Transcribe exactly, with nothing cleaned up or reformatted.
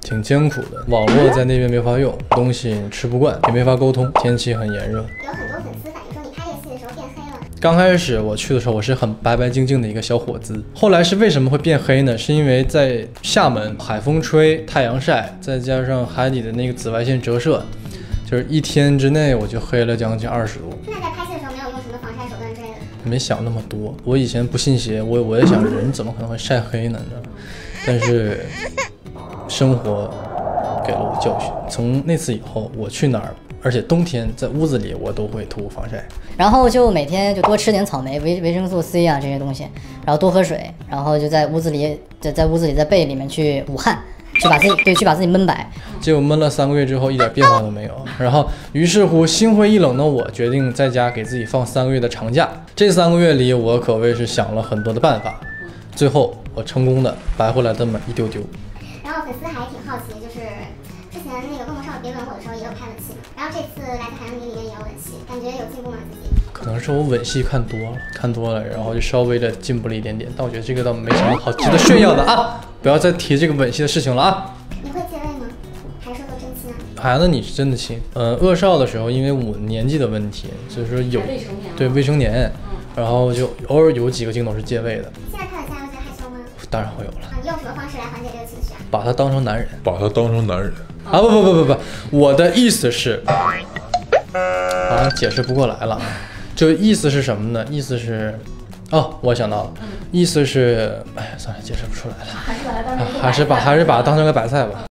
挺艰苦的。网络在那边没法用，东西吃不惯，也没法沟通，天气很炎热。 有很多粉丝反映说你拍这个戏的时候变黑了。 刚开始我去的时候，我是很白白净净的一个小伙子。后来是为什么会变黑呢？是因为在厦门海风吹、太阳晒，再加上海底的那个紫外线折射，就是一天之内我就黑了将近二十度。 那在拍戏的时候没有用什么防晒手段之类的？ 没想那么多。我以前不信邪，我我也想人怎么可能会晒黑呢？但是生活给了我教训。从那次以后，我去哪儿，而且冬天在屋子里，我都会涂防晒。 然后就每天就多吃点草莓、维维生素 C 啊这些东西，然后多喝水，然后就在屋子里，在在屋子里在被里面去捂汗，去把自己对去把自己闷白。 结果闷了三个月之后，一点变化都没有。然后于是乎心灰意冷的我决定在家给自己放三个月的长假。这三个月里，我可谓是想了很多的办法，最后我成功的白回来这么一丢丢。 然后粉丝还挺好奇，就是之前那个《恶魔少女别吻我》的时候也有拍吻戏，然后这次《来自海洋里》里面也有吻戏，感觉有进步吗？自己？ 可能是我吻戏看多了，看多了，然后就稍微的进步了一点点。但我觉得这个倒没什么好值得炫耀的啊！不要再提这个吻戏的事情了啊！ 你会借位吗？还是说都真亲啊？ 孩子，你是真的亲。呃，恶少的时候，因为我年纪的问题，就是说有未成年对未成年，然后就偶尔有几个镜头是借位的。 现在看了下会觉得害羞吗？ 当然会有了。 啊，你用什么方式来缓解这个情绪啊？ 把他当成男人， 把他当成男人啊！不不不不不，我的意思是，好像解释不过来了。就意思是什么呢？意思是，哦，我想到了，意思是，哎呀，算了，解释不出来了， 还是把它当成还是把还是把它当成个白菜吧。